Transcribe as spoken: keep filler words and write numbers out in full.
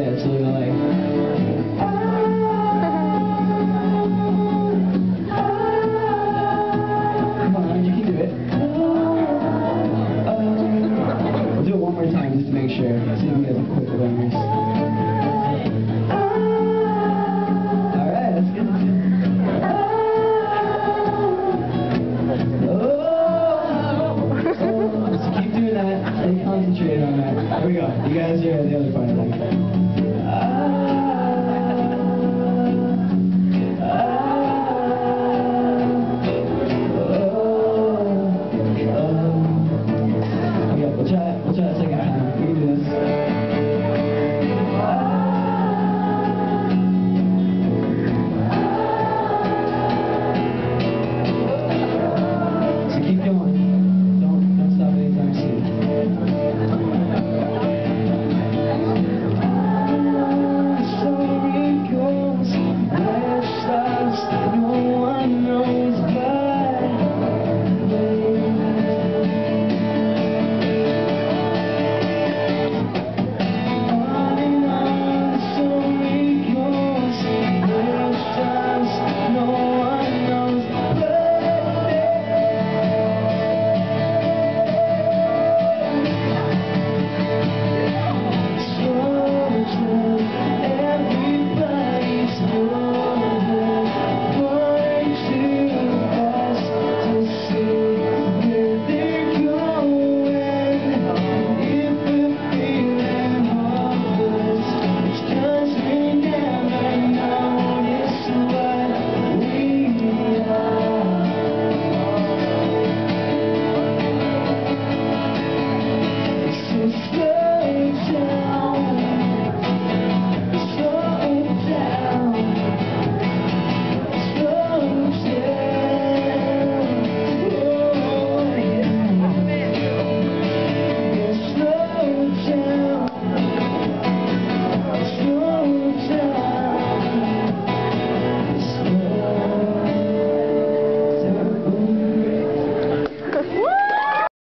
bit, so you're like... Come on, you can do it. We'll do it one more time just to make sure. See if we get some quick learners. Alright, that's good. Oh! So keep doing that. Stay concentrated on that. Here we go. You guys hear the other part of that.